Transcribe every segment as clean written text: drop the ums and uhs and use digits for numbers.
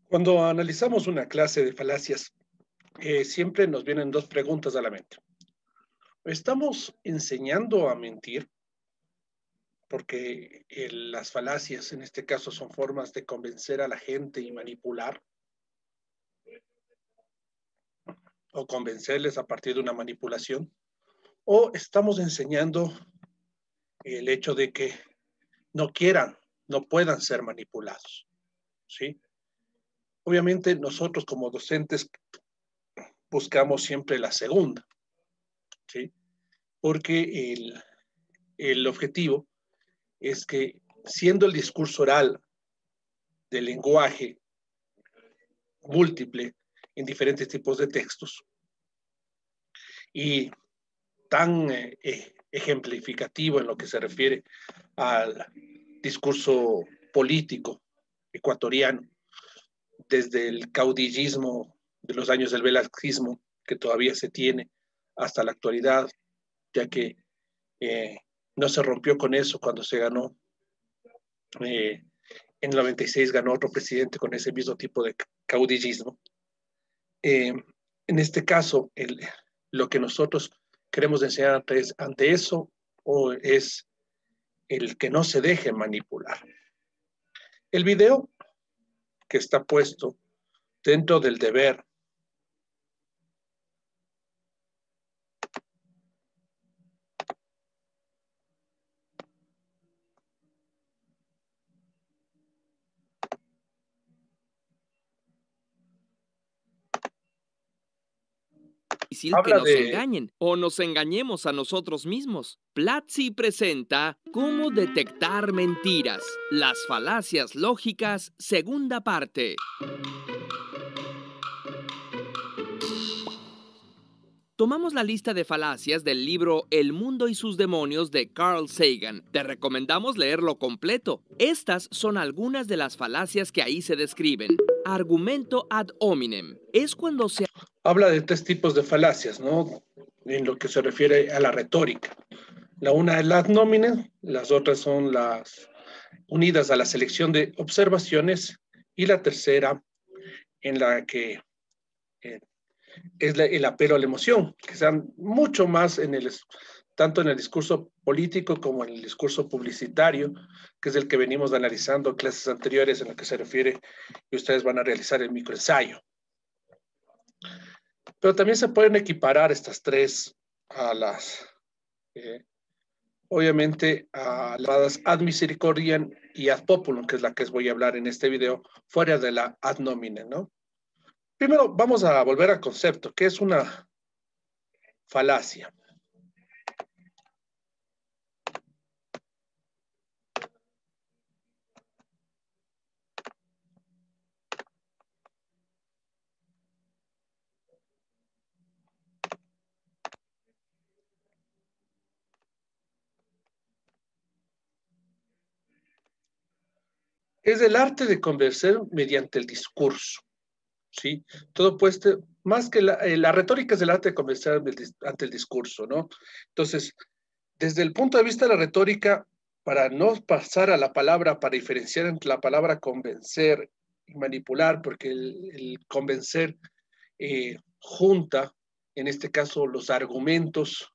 Cuando analizamos una clase de falacias, siempre nos vienen dos preguntas a la mente. ¿Estamos enseñando a mentir? Porque las falacias en este caso son formas de convencer a la gente y manipular o convencerles a partir de una manipulación. ¿O estamos enseñando el hecho de que no quieran, no puedan ser manipulados? ¿Sí? Obviamente nosotros como docentes buscamos siempre la segunda, ¿sí? Porque el objetivo es que siendo el discurso oral del lenguaje múltiple en diferentes tipos de textos y tan ejemplificativo en lo que se refiere al discurso político ecuatoriano, desde el caudillismo de los años del velasquismo, que todavía se tiene hasta la actualidad, ya que eh, no se rompió con eso cuando se ganó eh, en el 96 ganó otro presidente con ese mismo tipo de caudillismo. En este caso, lo que nosotros queremos enseñar ante eso o es el que no se deje manipular. El video que está puesto dentro del deber Difícil que habla nos de, engañen o nos engañemos a nosotros mismos. Platzi presenta Cómo detectar mentiras, las falacias lógicas, segunda parte. Tomamos la lista de falacias del libro El mundo y sus demonios de Carl Sagan. Te recomendamos leerlo completo. Estas son algunas de las falacias que ahí se describen. Argumento ad hominem. Es cuando se habla de tres tipos de falacias, ¿no? En lo que se refiere a la retórica. La una es la ad nominem, las otras son las unidas a la selección de observaciones y la tercera en la que eh, es el apelo a la emoción, que sean mucho más tanto en el discurso político como en el discurso publicitario, que es el que venimos analizando en clases anteriores en lo que se refiere y ustedes van a realizar el microensayo. Pero también se pueden equiparar estas tres a eh, obviamente, a las ad misericordiam y ad populum, que es la que voy a hablar en este video, fuera de la ad nominem, ¿no? Primero, vamos a volver al concepto, que es una falacia. Es el arte de convencer mediante el discurso, ¿sí? Todo puesto, más que la retórica es el arte de convencer ante el discurso, ¿no? Entonces, desde el punto de vista de la retórica, para no pasar a la palabra, para diferenciar entre la palabra convencer y manipular, porque el convencer junta, en este caso, los argumentos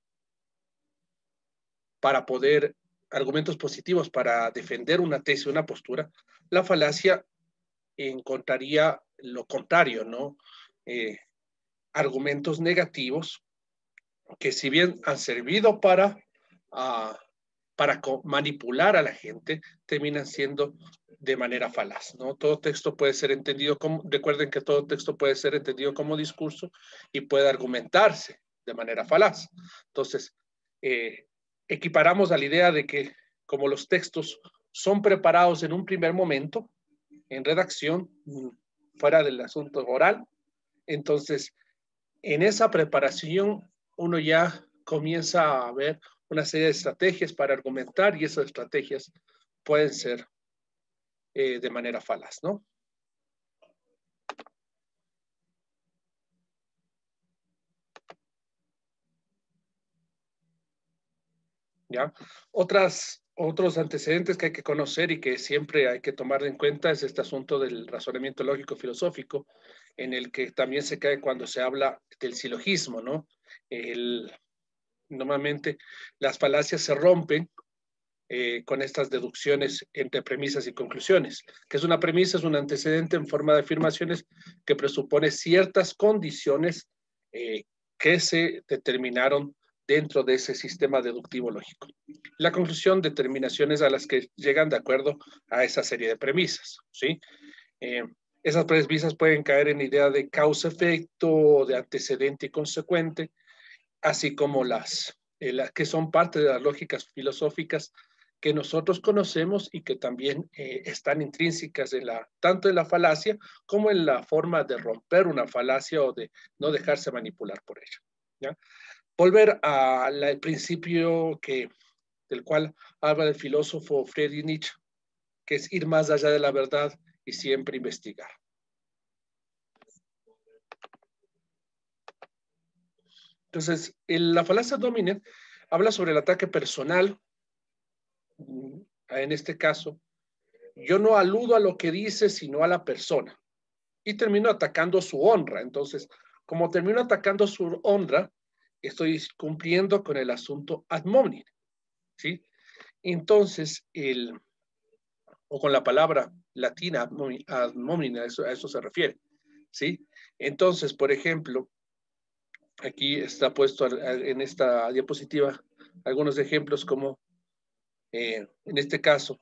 para poder, argumentos positivos para defender una tesis, una postura, la falacia encontraría lo contrario, ¿no? Eh, argumentos negativos que si bien han servido uh, para manipular a la gente, terminan siendo de manera falaz, ¿no? Todo texto puede ser entendido como, recuerden que todo texto puede ser entendido como discurso y puede argumentarse de manera falaz. Entonces, eh, equiparamos a la idea de que como los textos son preparados en un primer momento, en redacción, fuera del asunto oral, entonces en esa preparación uno ya comienza a ver una serie de estrategias para argumentar y esas estrategias pueden ser de manera falaz, ¿no? ¿Ya? Otras Otros antecedentes que hay que conocer y que siempre hay que tomar en cuenta es este asunto del razonamiento lógico filosófico, en el que también se cae cuando se habla del silogismo, ¿no? El, Normalmente las falacias se rompen con estas deducciones entre premisas y conclusiones. Que es una premisa? Es un antecedente en forma de afirmaciones que presupone ciertas condiciones eh, que se determinaron dentro de ese sistema deductivo lógico. La conclusión, determinaciones a las que llegan de acuerdo a esa serie de premisas, ¿sí? Eh, Esas premisas pueden caer en idea de causa-efecto, de antecedente y consecuente, así como las que son parte de las lógicas filosóficas que nosotros conocemos y que también están intrínsecas tanto en la falacia como en la forma de romper una falacia o de no dejarse manipular por ella. ¿Ya? Volver al principio del cual habla el filósofo Friedrich Nietzsche, que es ir más allá de la verdad y siempre investigar. Entonces, la falacia dominen habla sobre el ataque personal. En este caso, yo no aludo a lo que dice, sino a la persona. Y termino atacando su honra. Entonces, como termino atacando su honra, estoy cumpliendo con el asunto ad hominem, ¿sí? Entonces, o con la palabra latina ad hominem, a eso se refiere, ¿sí? Entonces, por ejemplo, aquí está puesto en esta diapositiva algunos ejemplos como, en este caso,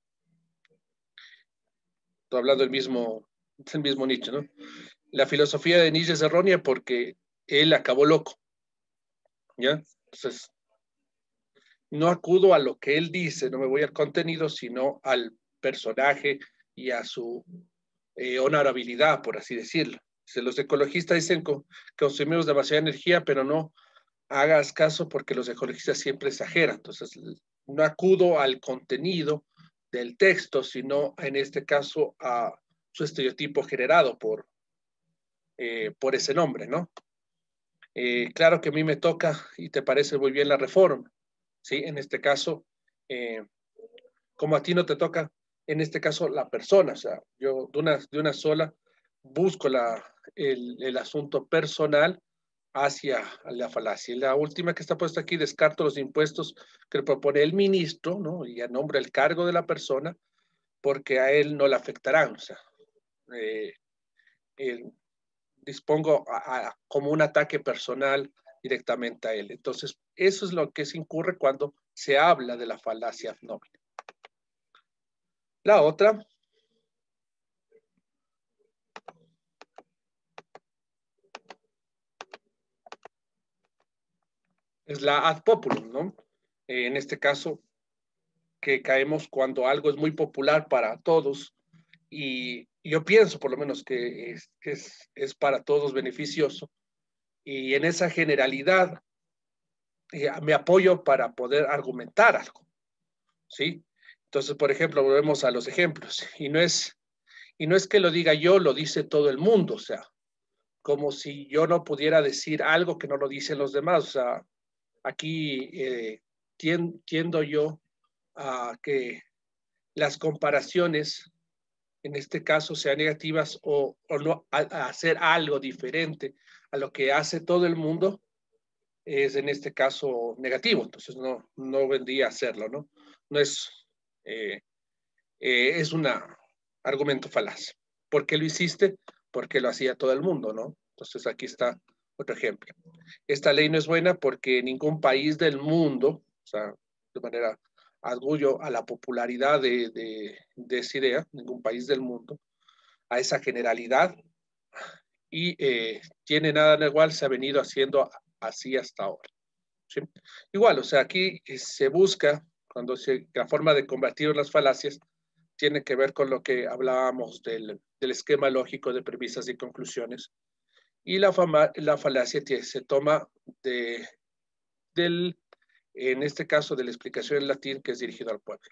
estoy hablando del mismo Nietzsche, ¿no? La filosofía de Nietzsche es errónea porque él acabó loco, ¿ya? Entonces, no acudo a lo que él dice, no me voy al contenido, sino al personaje y a su honorabilidad, por así decirlo. Los ecologistas dicen que consumimos demasiada energía, pero no hagas caso porque los ecologistas siempre exageran. Entonces, no acudo al contenido del texto, sino en este caso a su estereotipo generado por ese nombre, ¿no? Claro que a mí me toca y te parece muy bien la reforma, ¿sí? En este caso, eh, como a ti no te toca, en este caso la persona, o sea, yo de una sola busco el asunto personal hacia la falacia. Y la última que está puesta aquí, descarto los impuestos que propone el ministro, ¿no? Y a nombre del cargo de la persona, porque a él no le afectarán, o sea, eh, el, dispongo como un ataque personal directamente a él. Entonces, eso es lo que se incurre cuando se habla de la falacia noble. La otra es la ad populum, ¿no? En este caso, que caemos cuando algo es muy popular para todos y yo pienso por lo menos es para todos beneficioso y en esa generalidad me apoyo para poder argumentar algo, ¿sí? Entonces, por ejemplo, volvemos a los ejemplos y no es que lo diga yo, lo dice todo el mundo, o sea, como si yo no pudiera decir algo que no lo dicen los demás, o sea, aquí tiendo yo a que las comparaciones, en este caso, sean negativas o no, a hacer algo diferente a lo que hace todo el mundo, es en este caso negativo, entonces no vendría a hacerlo, ¿no? No es, eh, es un argumento falaz. ¿Por qué lo hiciste? Porque lo hacía todo el mundo, ¿no? Entonces aquí está otro ejemplo. Esta ley no es buena porque ningún país del mundo, o sea, de manera orgullo a la popularidad de esa idea, ningún país del mundo, a esa generalidad, y tiene nada de igual, se ha venido haciendo así hasta ahora. ¿Sí? Igual, o sea, aquí se busca, la forma de combatir las falacias tiene que ver con lo que hablábamos del esquema lógico de premisas y conclusiones. Y la falacia se toma del, en este caso, de la explicación en latín que es dirigido al pueblo.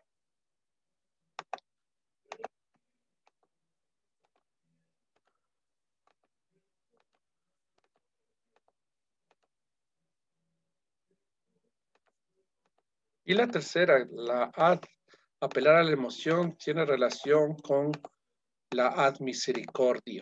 Y la tercera, la ad, apelar a la emoción, tiene relación con la ad misericordia.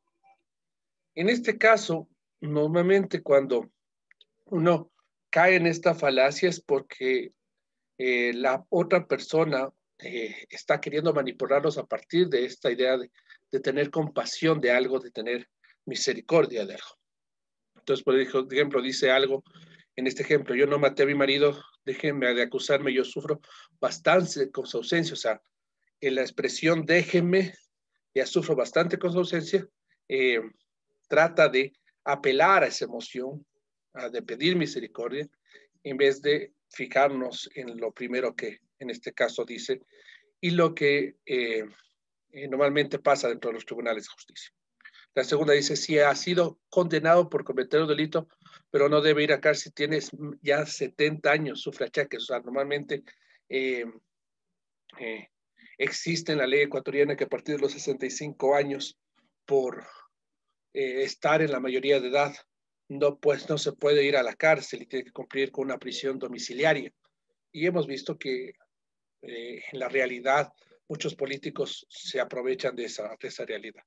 En este caso, normalmente cuando uno cae en esta falacia es porque la otra persona está queriendo manipularnos a partir de esta idea de tener compasión de algo, de tener misericordia de algo. Entonces, por ejemplo, dice algo, en este ejemplo, yo no maté a mi marido, déjenme de acusarme, yo sufro bastante con su ausencia, o sea, en la expresión déjenme, ya sufro bastante con su ausencia, eh, trata de apelar a esa emoción, de pedir misericordia, en vez de fijarnos en lo primero que en este caso dice y lo que normalmente pasa dentro de los tribunales de justicia. La segunda dice, si ha sido condenado por cometer un delito, pero no debe ir a cárcel, tienes ya 70 años, sufre achaques. O sea, normalmente eh, eh, existe en la ley ecuatoriana que a partir de los 65 años, por estar en la mayoría de edad, no, pues no se puede ir a la cárcel y tiene que cumplir con una prisión domiciliaria. Y hemos visto que en la realidad muchos políticos se aprovechan de esa realidad.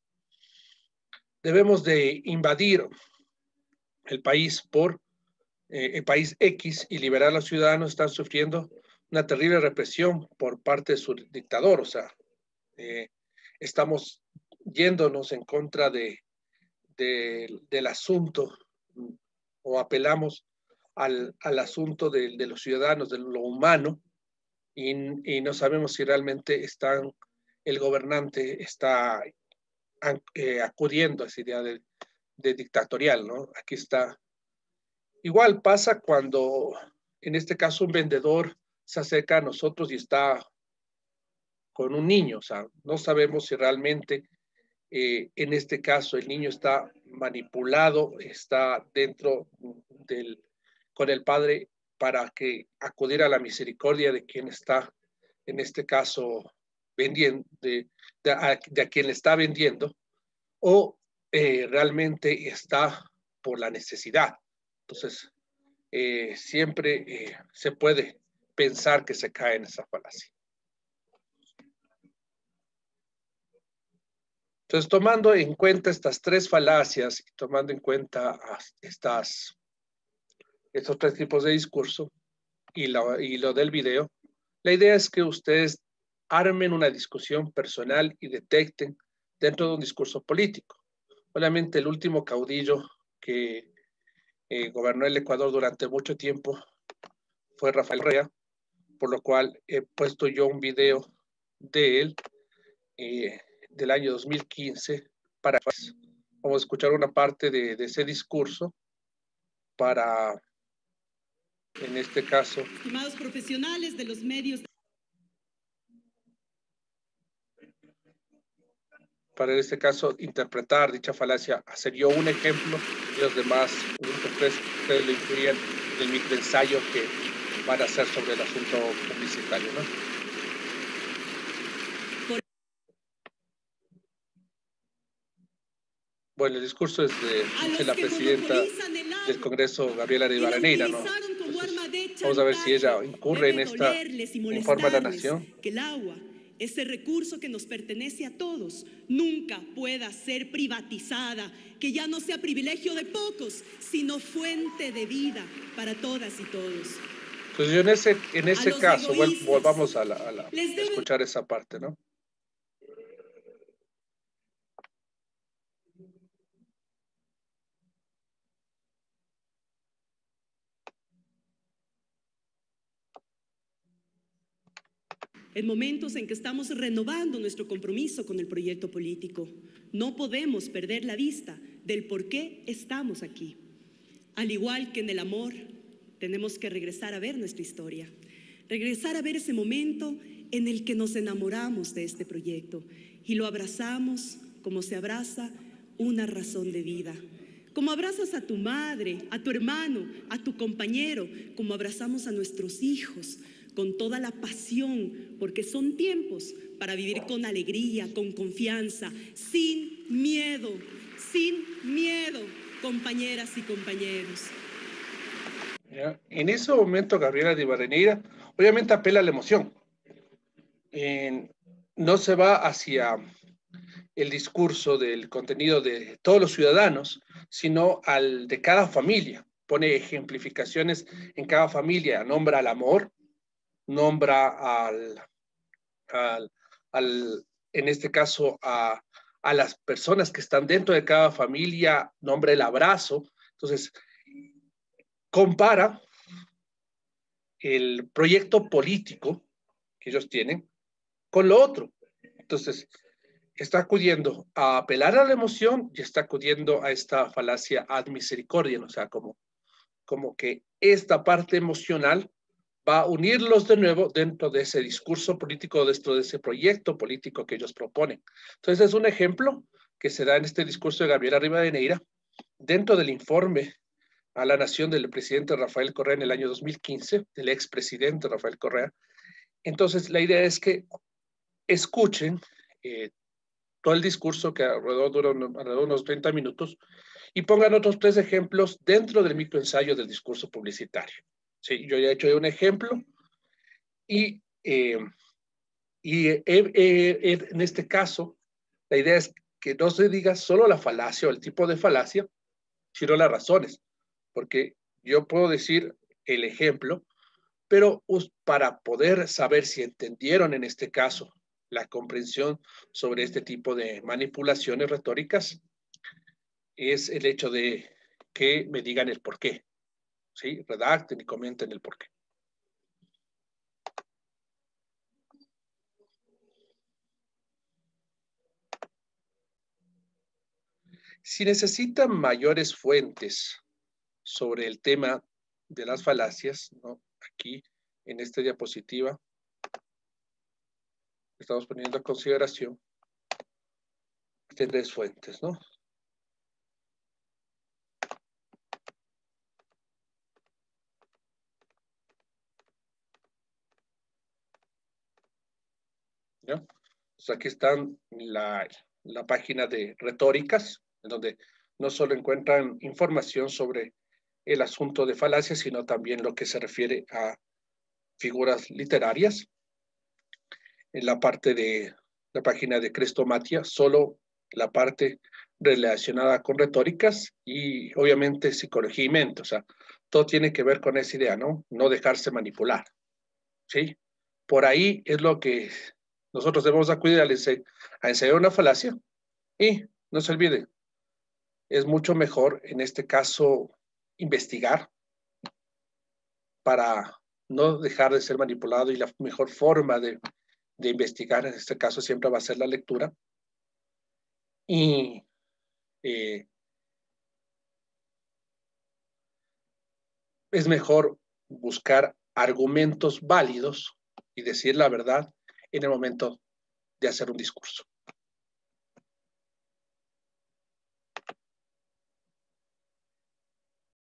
Debemos de invadir el país por el país X y liberar a los ciudadanos. Están sufriendo una terrible represión por parte de su dictador. O sea, eh, estamos yéndonos en contra del asunto o apelamos al asunto de los ciudadanos, de lo humano, y no sabemos si realmente el gobernante está acudiendo a esa idea de dictatorial, ¿no? Aquí está. Igual pasa cuando, en este caso, un vendedor se acerca a nosotros y está con un niño, o sea, no sabemos si realmente en este caso el niño está manipulado, está dentro con el padre para que acudir a la misericordia de quien está, en este caso, vendiendo, de a quien le está vendiendo, o realmente está por la necesidad. Entonces, siempre se puede pensar que se cae en esa falacia. Entonces, tomando en cuenta estas tres falacias y tomando en cuenta estos tres tipos de discurso y lo del video, la idea es que ustedes armen una discusión personal y detecten dentro de un discurso político. Obviamente, el último caudillo que gobernó el Ecuador durante mucho tiempo fue Rafael Correa, por lo cual he puesto yo un video de él del año 2015 para vamos a escuchar una parte de ese discurso para, en este caso, estimados profesionales de los medios, para en este caso interpretar dicha falacia, hacer yo un ejemplo y los demás, ustedes lo incluyen en el microensayo que van a hacer sobre el asunto publicitario, ¿no? Bueno, el discurso es de la presidenta del Congreso, Gabriela de Barreneira, ¿no? Entonces, vamos a ver si ella incurre en esta, informa a la nación. que el agua, ese recurso que nos pertenece a todos, nunca pueda ser privatizada, que ya no sea privilegio de pocos, sino fuente de vida para todas y todos. Entonces, yo en ese caso, volvamos a escuchar esa parte, ¿no? En momentos en que estamos renovando nuestro compromiso con el proyecto político, no podemos perder la vista del por qué estamos aquí. Al igual que en el amor, tenemos que regresar a ver nuestra historia, regresar a ver ese momento en el que nos enamoramos de este proyecto y lo abrazamos como se abraza una razón de vida. Como abrazas a tu madre, a tu hermano, a tu compañero, como abrazamos a nuestros hijos, con toda la pasión, porque son tiempos para vivir con alegría, con confianza, sin miedo, compañeras y compañeros. ¿Ya? En ese momento, Gabriela de Barreneira obviamente apela a la emoción. No se va hacia el discurso del contenido de todos los ciudadanos, sino al de cada familia. Pone ejemplificaciones en cada familia, nombra al amor, nombra en este caso, a las personas que están dentro de cada familia, nombra el abrazo. Entonces, compara el proyecto político que ellos tienen con lo otro. Entonces, está acudiendo a apelar a la emoción y está acudiendo a esta falacia ad misericordia, o sea, como que esta parte emocional va a unirlos de nuevo dentro de ese discurso político, dentro de ese proyecto político que ellos proponen. Entonces, es un ejemplo que se da en este discurso de Gabriela Rivadeneira, dentro del informe a la nación del presidente Rafael Correa en el año 2015, del expresidente Rafael Correa. Entonces, la idea es que escuchen todo el discurso, que alrededor dura unos 30 minutos, y pongan otros 3 ejemplos dentro del microensayo del discurso publicitario. Sí, yo ya he hecho un ejemplo y en este caso, la idea es que no se diga solo la falacia o el tipo de falacia, sino las razones, porque yo puedo decir el ejemplo, pero para poder saber si entendieron en este caso la comprensión sobre este tipo de manipulaciones retóricas, es el hecho de que me digan el por qué, ¿sí? Redacten y comenten el por qué. Si necesitan mayores fuentes sobre el tema de las falacias, ¿no? Aquí en esta diapositiva estamos poniendo a consideración de 3 fuentes, ¿no? ¿Ya? Entonces aquí están la página de retóricas, en donde no solo encuentran información sobre el asunto de falacias, sino también lo que se refiere a figuras literarias. En la parte de la página de Crestomatia, solo la parte relacionada con retóricas y obviamente psicología y mente, o sea, todo tiene que ver con esa idea, ¿no? No dejarse manipular, ¿sí? Por ahí es lo que nosotros debemos acudir a enseñar una falacia y no se olviden, es mucho mejor en este caso investigar para no dejar de ser manipulado, y la mejor forma de investigar en este caso siempre va a ser la lectura. Y es mejor buscar argumentos válidos y decir la verdad en el momento de hacer un discurso.